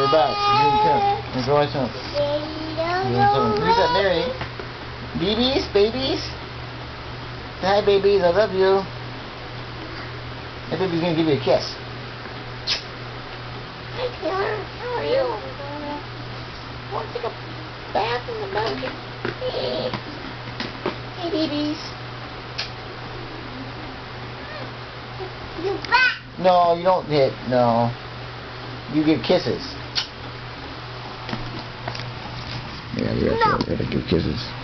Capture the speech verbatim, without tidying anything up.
We're back. Here you come. Enjoy some. Who's that, Mary? Babies? Babies? Hi, babies. I love you. That baby's gonna give you a kiss. Hi, Taylor. How are you? Want to take a bath in the bucket? Hey, hey babies. You back? No, you don't hit. No. You give kisses. Yeah, you gotta, no. gotta give kisses.